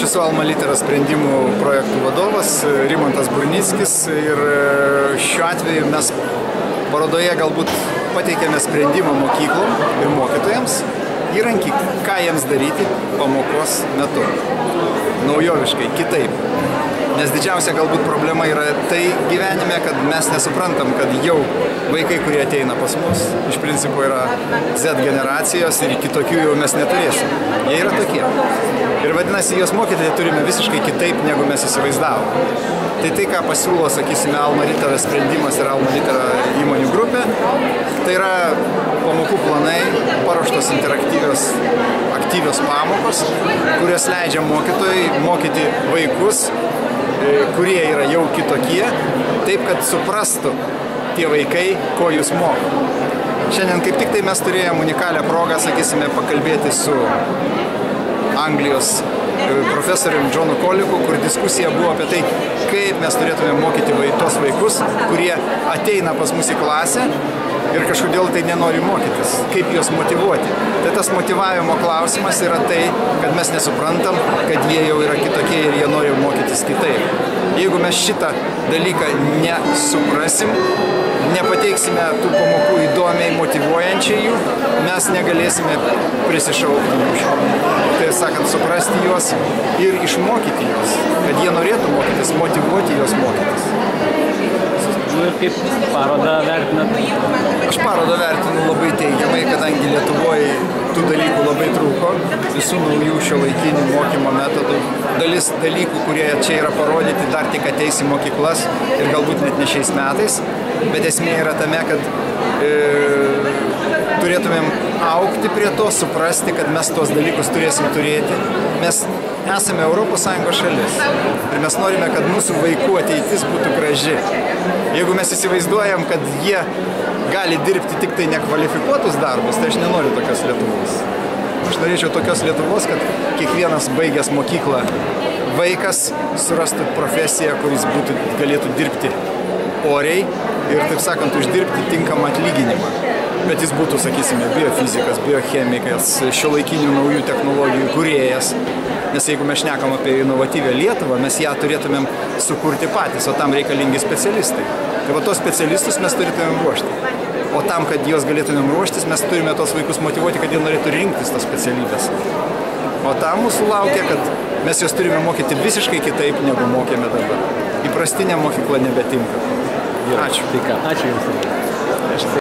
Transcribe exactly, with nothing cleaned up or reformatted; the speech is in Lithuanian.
Aš esu Alma Litera sprendimų projektų vadovas Rimantas Burnickis ir šiuo atveju mes parodoje galbūt pateikėme sprendimą mokyklom ir mokytojams, įrankį, ką jiems daryti pamokos metu. Naujoviškai, kitaip. Nes didžiausia galbūt problema yra tai gyvenime, kad mes nesuprantam, kad jau vaikai, kurie ateina pas mus, iš principo yra Z generacijos ir kitokių jau mes neturėsim. Jie yra tokie. Ir vadinasi, juos mokyti turime visiškai kitaip, negu mes įsivaizdavom. Tai tai, ką pasiūlo, sakysime, Alma Litera sprendimas ir Alma Litera įmonių grupė, tai yra pamokų planai, paruoštos interaktyvios, aktyvios pamokos, kurios leidžia mokytojai mokyti vaikus, kurie yra jau kitokie, taip, kad suprastų tie vaikai, ko jūs moko. Šiandien kaip tik tai mes turėjom unikalią progą, sakysime, pakalbėti su Anglijos profesorium Johnu Collicku, kur diskusija buvo apie tai, kaip mes turėtume mokyti tos vaikus, kurie ateina pas mus į klasę ir kažkodėl tai nenori mokytis, kaip juos motyvuoti. Tai tas motyvavimo klausimas yra tai, kad mes nesuprantam, kad jie jau yra kitokie ir jie nori mokytis kitaip. Jeigu mes šitą dalyką nesuprasim, nepateiksime tų pamokų įdomiai, motyvuojančiai jų, mes negalėsime prisišaukti jų. Tai sakant, suprasti juos ir išmokyti juos, kad jie norėtų mokytis, motyvuoti juos mokytis. Ir kaip parodą vertinat? Aš parodą vertinu labai teigiamai, kadangi Lietuvoje tų dalykų labai trūko, visų naujų šiuolaikinių mokymo metodų. Dalis dalykų, kurie čia yra parodyti, dar tik ateis į mokyklas ir galbūt net ne šiais metais, bet esmė yra tame, kad e, turėtumėm augti prie to, suprasti, kad mes tuos dalykus turėsim turėti. Mes esame Europos Sąjungos šalis ir mes norime, kad mūsų vaikų ateitis būtų graži. Jeigu mes įsivaizduojam, kad jie gali dirbti tik tai nekvalifikuotus darbus, tai aš nenoriu tokios Lietuvos. Aš norėčiau tokios Lietuvos, kad kiekvienas baigęs mokyklą vaikas surastų profesiją, kuris būtų, galėtų dirbti oriai ir, taip sakant, uždirbti tinkamą atlyginimą. Bet jis būtų, sakysime, biofizikas, biochemikas, šiuolaikinių naujų technologijų kūrėjas. Nes jeigu mes šnekam apie inovatyvią Lietuvą, mes ją turėtumėm sukurti patys, o tam reikalingi specialistai. Tai va tos specialistus mes turėtumėm ruošti. O tam, kad juos galėtumėm ruoštis, mes turime tos vaikus motyvuoti, kad jie norėtų rinktis tas specialybės. O tam mūsų laukia, kad mes juos turime mokyti visiškai kitaip, negu mokėme dabar. Įprastinė mokykla nebetinka. Ačiū. Tai ką? Ačiū Jums.